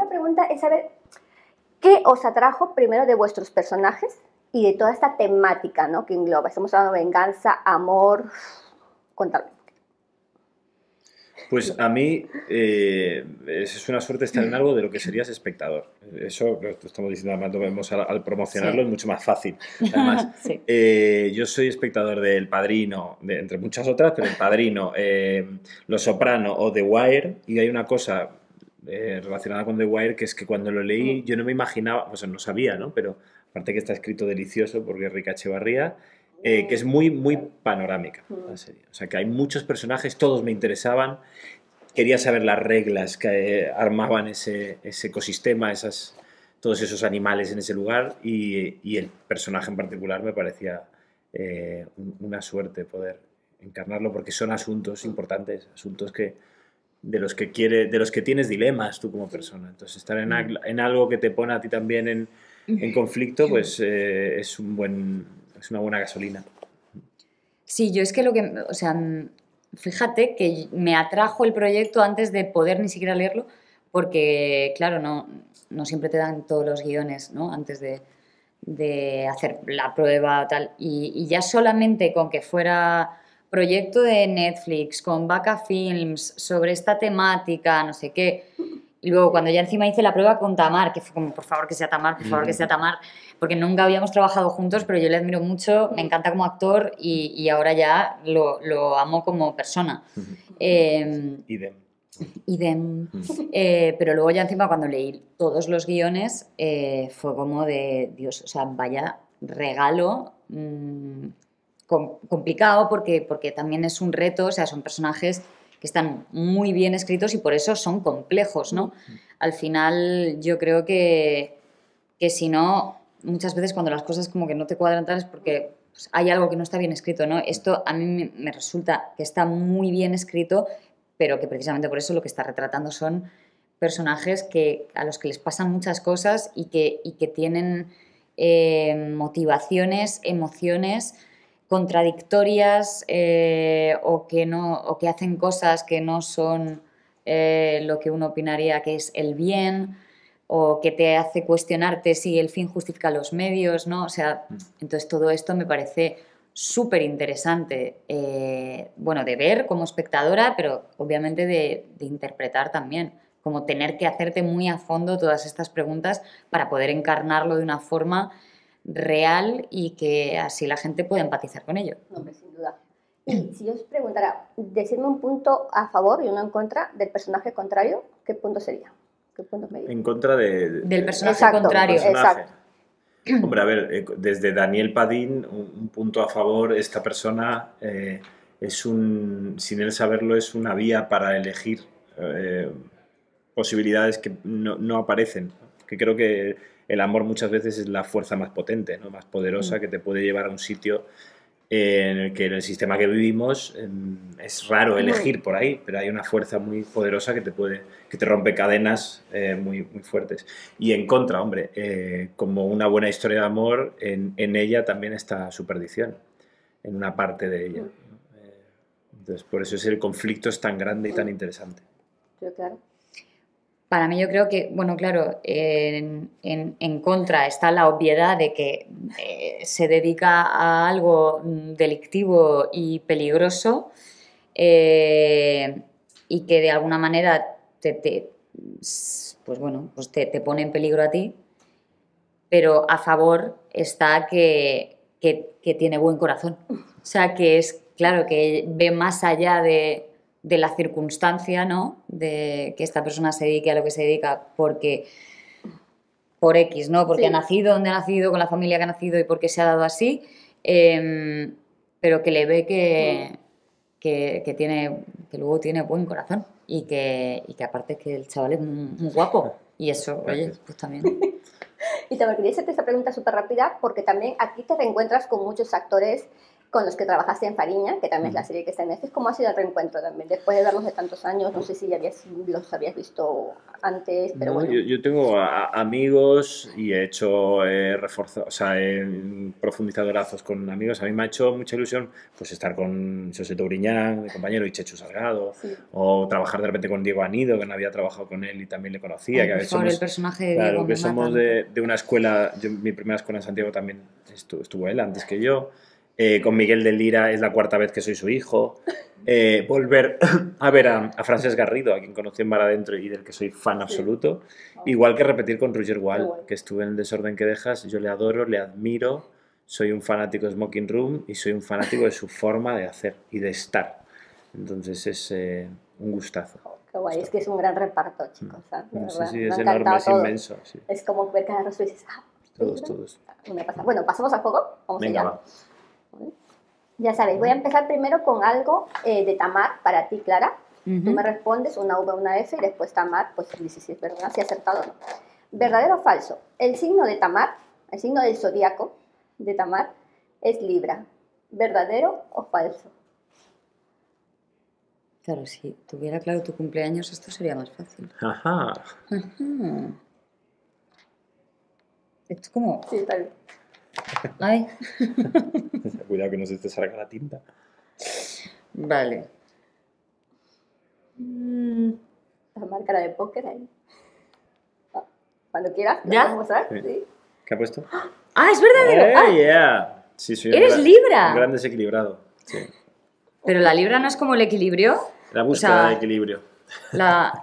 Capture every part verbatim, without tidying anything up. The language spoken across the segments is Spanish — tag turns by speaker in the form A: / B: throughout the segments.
A: primera pregunta es saber qué os atrajo primero de vuestros personajes y de toda esta temática, ¿no?, que engloba. Estamos hablando de venganza, amor. Contadme.
B: Pues a mí eh, es una suerte estar en algo de lo que serías espectador. Eso lo estamos diciendo, además lo vemos al, al promocionarlo, sí. Es mucho más fácil. Además, sí. eh, yo soy espectador de El Padrino, de, entre muchas otras, pero El Padrino, eh, Los Soprano o The Wire, y hay una cosa eh, relacionada con The Wire, que es que cuando lo leí yo no me imaginaba, o sea, no sabía, ¿no? Pero aparte que está escrito delicioso porque es Rica Echevarría, Eh, que es muy, muy panorámica la serie. O sea, que hay muchos personajes, todos me interesaban, quería saber las reglas que eh, armaban ese, ese ecosistema, esas, todos esos animales en ese lugar, y, y el personaje en particular me parecía eh, una suerte poder encarnarlo, porque son asuntos importantes, asuntos que, de, los que quiere, de los que tienes dilemas tú como persona. Entonces, estar en, en algo que te pone a ti también en, en conflicto, pues eh, es un buen... es una buena gasolina.
C: Sí, yo es que lo que... O sea, fíjate que me atrajo el proyecto antes de poder ni siquiera leerlo, porque, claro, no, no siempre te dan todos los guiones, ¿no?, antes de, de hacer la prueba, tal. Y, y ya solamente con que fuera proyecto de Netflix, con Vaca Films, sobre esta temática, no sé qué... Y luego cuando ya encima hice la prueba con Tamar, que fue como, por favor que sea Tamar, por favor que sea Tamar, porque nunca habíamos trabajado juntos, pero yo le admiro mucho, me encanta como actor y, y ahora ya lo, lo amo como persona. Eh,
B: idem.
C: Idem. Eh, pero luego ya encima cuando leí todos los guiones eh, fue como de, Dios, o sea, vaya regalo mmm, com complicado porque, porque también es un reto, o sea, son personajes que están muy bien escritos y por eso son complejos, ¿no? Al final yo creo que, que si no, muchas veces cuando las cosas como que no te cuadran tal es porque pues, hay algo que no está bien escrito, ¿no? Esto a mí me, me resulta que está muy bien escrito, pero que precisamente por eso lo que está retratando son personajes que, a los que les pasan muchas cosas y que, y que tienen eh, motivaciones, emociones contradictorias eh, o, que no, o que hacen cosas que no son eh, lo que uno opinaría que es el bien, o que te hace cuestionarte si el fin justifica los medios, ¿no? O sea, entonces todo esto me parece súper interesante, eh, bueno, de ver como espectadora, pero obviamente de, de interpretar también, como tener que hacerte muy a fondo todas estas preguntas para poder encarnarlo de una forma real y que así la gente puede empatizar con ello.
A: No, hombre, sin duda. Y si yo os preguntara, decidme un punto a favor y uno en contra del personaje contrario, ¿qué punto sería? ¿Qué punto medio?
B: En contra de, de,
C: del personaje
A: exacto,
C: contrario.
A: Personaje. Exacto.
B: Hombre, a ver, desde Daniel Padín, un, un punto a favor, esta persona eh, es un, sin él saberlo, es una vía para elegir eh, posibilidades que no, no aparecen, que creo que el amor muchas veces es la fuerza más potente, ¿no?, más poderosa, que te puede llevar a un sitio en el que en el sistema que vivimos es raro elegir por ahí, pero hay una fuerza muy poderosa que te puede, que te rompe cadenas eh, muy, muy fuertes. Y en contra, hombre, eh, como una buena historia de amor, en, en ella también está su perdición, en una parte de ella, ¿no? Eh, entonces, por eso es el conflicto es tan grande y tan interesante.
A: Sí, claro.
C: Para mí yo creo que, bueno, claro, en, en, en contra está la obviedad de que eh, se dedica a algo delictivo y peligroso eh, y que de alguna manera te, te, pues bueno, pues te, te pone en peligro a ti, pero a favor está que, que, que tiene buen corazón. O sea, que es, claro, que ve más allá de... de la circunstancia, ¿no?, de que esta persona se dedique a lo que se dedica porque por X, ¿no?, porque sí. ha nacido donde ha nacido, con la familia que ha nacido y porque se ha dado así, eh, pero que le ve que, mm. que, que, tiene, que luego tiene buen corazón y que, y que aparte que el chaval es muy, muy guapo y eso, oye, pues también...
A: Y te quería hacerte esta pregunta súper rápida porque también aquí te reencuentras con muchos actores con los que trabajaste en Fariña, que también es la serie que está en Netflix. ¿Cómo ha sido el reencuentro también? Después de verlos de tantos años, no sé si ya habías, los habías visto antes, pero
B: No,
A: bueno.
B: yo, yo tengo a, a amigos y he hecho eh, reforzado, o sea, he profundizado lazos con amigos. A mí me ha hecho mucha ilusión pues estar con José Touriñán, de compañero, y Chechu Salgado, sí. O trabajar de repente con Diego Anido, que no había trabajado con él y también le conocía.
C: Ay,
B: que
C: por
B: somos,
C: favor, el personaje de
B: claro,
C: Diego
B: que
C: me
B: somos
C: mata.
B: de, de una escuela, yo, mi primera escuela en Santiago también estuvo, estuvo él antes que yo. Eh, con Miguel de Lira es la cuarta vez que soy su hijo. Eh, volver a ver a, a Francesc Garrido, a quien conocí en Mar Adentro y del que soy fan absoluto. Sí. Igual que repetir con Roger Wall, que estuve en El desorden que dejas. Yo le adoro, le admiro, soy un fanático de Smoking Room y soy un fanático de su forma de hacer y de estar. Entonces es eh, un gustazo.
A: Oh, qué guay, es que es un gran reparto, chicos. ¿Sabes? De
B: Sí,
A: verdad.
B: sí,
A: Me
B: es
A: ha
B: enorme, es
A: todo.
B: inmenso. Sí.
A: Es como ver cada rostro y dices, ah,
B: todos, todos.
A: Bueno, pasamos al juego. Vamos
B: Venga,
A: allá.
B: va.
A: Ya sabéis, voy a empezar primero con algo eh, de Tamar para ti, Clara. Uh-huh. Tú me respondes una V, una F y después Tamar, pues dices si es verdad, si ha acertado o no. ¿Verdadero o falso? El signo de Tamar, el signo del zodiaco de Tamar, es Libra. ¿Verdadero o falso?
C: Claro, si tuviera claro tu cumpleaños, esto sería más fácil.
B: Ajá.
C: Ajá. Esto es como...
A: Sí, está bien.
C: Ay.
B: Cuidado que no se te salga la tinta.
C: Vale.
A: Mm. La máscara de póker ahí. Cuando quieras,
C: ¿Ya?
A: ¿lo podemos usar?
B: Sí.
A: Sí.
B: ¿Qué ha puesto?
C: ¡Ah, es verdadero!
B: ¡Eh,
C: ah.
B: yeah! Sí, soy
C: ¿Eres
B: un gran,
C: Libra?
B: Un gran desequilibrado. Sí.
C: Pero la Libra no es como el equilibrio.
B: La búsqueda
C: o sea,
B: de equilibrio.
C: La...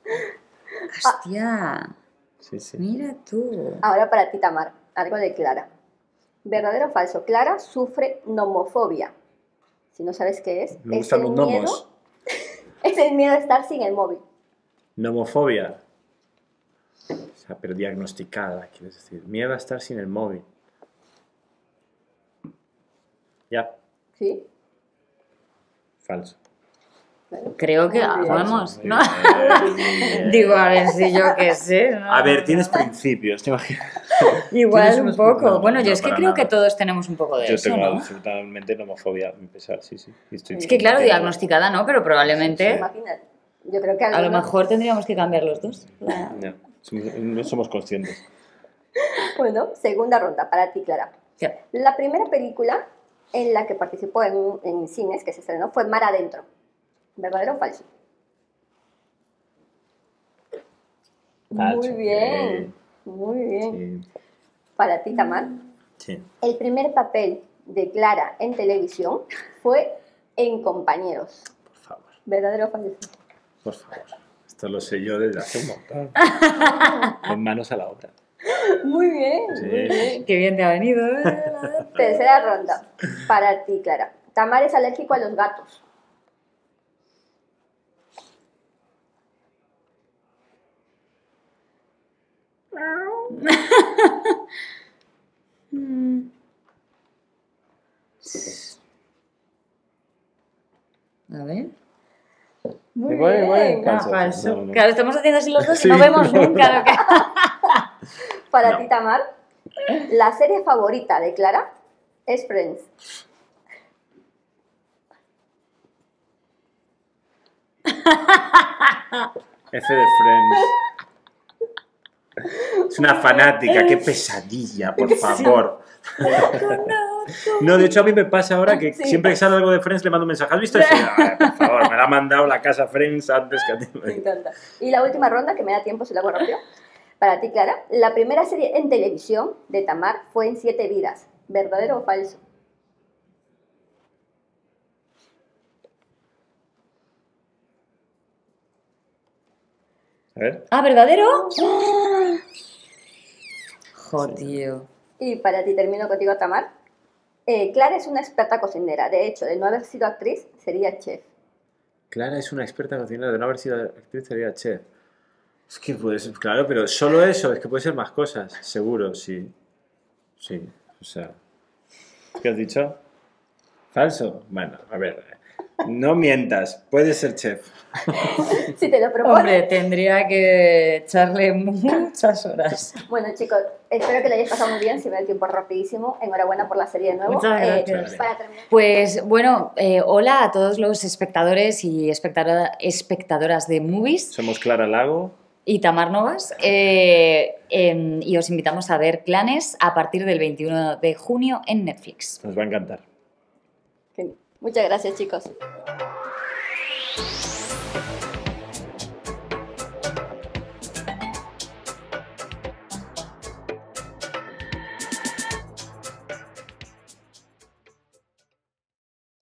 C: Hostia.
B: Sí, sí.
C: Mira tú.
A: Ahora para ti, Tamar, algo de Clara. ¿Verdadero o falso? Clara sufre nomofobia. Si no sabes qué es,
B: Me
A: es
B: gustan
A: el
B: los
A: miedo,
B: gnomos.
A: es el miedo a estar sin el móvil.
B: Nomofobia. O sea, pero diagnosticada, quieres decir. Miedo a estar sin el móvil. Ya.
A: ¿Sí?
B: Falso.
A: Bueno,
C: Creo que
A: muy bien.
C: vamos, ¿no?
B: Bien.
C: Digo, a ver si yo qué sé. ¿no?
B: A ver, tienes principios, ¿te imaginas?
C: Igual
B: Tienes
C: un
B: unos-
C: poco.
B: no,
C: bueno,
B: no,
C: yo es que
B: para
C: creo
B: nada.
C: que todos tenemos un poco de
B: Yo
C: eso,
B: tengo
C: ¿no?
B: absolutamente nomofobia, a mi pesar, sí, sí. Y estoy
C: Es que claro,
B: totalmente-
C: diagnosticada no, pero probablemente
A: Imagínate. Yo creo que
C: a lo
A: algunos-
C: mejor tendríamos que cambiar los dos. La-
B: No, somos- no somos conscientes.
A: Bueno, segunda ronda para ti, Clara.
C: Ya.
A: La primera película en la que participó en, en cines, que se estrenó, fue Mar Adentro. ¿Verdadero o falso?
B: Falso.
A: Muy bien, muy bien.
B: Sí.
A: Para ti, Tamar,
B: Sí.
A: el primer papel de Clara en televisión fue en Compañeros.
B: Por favor,
A: ¿Verdadero o falso?
B: por favor. Esto lo sé yo desde hace un montón. Con manos a la obra.
A: Muy bien,
B: Sí.
A: muy bien.
C: Qué bien te ha venido. ¿eh?
A: Tercera ronda. Para ti, Clara. Tamar es alérgico a los gatos.
C: Mm. A ver.
A: Muy
B: Igual,
A: bien.
B: igual.
C: Ah,
B: Falso,
C: falso.
B: no, no.
C: Claro, estamos haciendo así los dos y
B: Sí,
C: no vemos
B: no,
C: nunca
B: no.
C: lo que...
A: Para
B: No.
A: ti, Tamar, la serie favorita de Clara es Friends.
B: F de Friends. Es una fanática, qué pesadilla, por favor. No, de hecho a mí me pasa ahora que
A: Sí.
B: siempre que sale algo de Friends le mando un mensaje. ¿Has visto eso? Ay, por favor, me la ha mandado la casa Friends antes que a ti.
A: Me encanta. Y la última ronda, que me da tiempo si la hago rápido. Para ti, Clara, la primera serie en televisión de Tamar fue en Siete Vidas. ¿Verdadero o falso?
B: A ver.
C: Ah, ¿verdadero? Jodido.
A: Y para ti, termino contigo, Tamar. Eh, Clara es una experta cocinera. De hecho, de no haber sido actriz, sería chef.
B: Clara es una experta cocinera, de no haber sido actriz sería chef. Es que puede ser, claro, pero solo eso, es que puede ser más cosas, seguro, sí. Sí, o sea. ¿Qué has dicho? ¿Falso? Bueno, a ver. No mientas, puedes ser chef.
A: Si te lo propones.
C: Hombre, tendría que echarle muchas horas.
A: Bueno, chicos, espero que lo hayáis pasado muy bien. Si me da el tiempo rapidísimo. Enhorabuena por la serie de nuevo.
C: Muchas gracias.
A: Eh, para terminar.
C: Pues bueno, eh, hola a todos los espectadores y espectadora, espectadoras de Movies.
B: Somos Clara Lago
C: y Tamar Novas, eh, eh, y os invitamos a ver Clanes a partir del veintiuno de junio en Netflix.
B: Nos va a encantar.
A: Muchas gracias, chicos.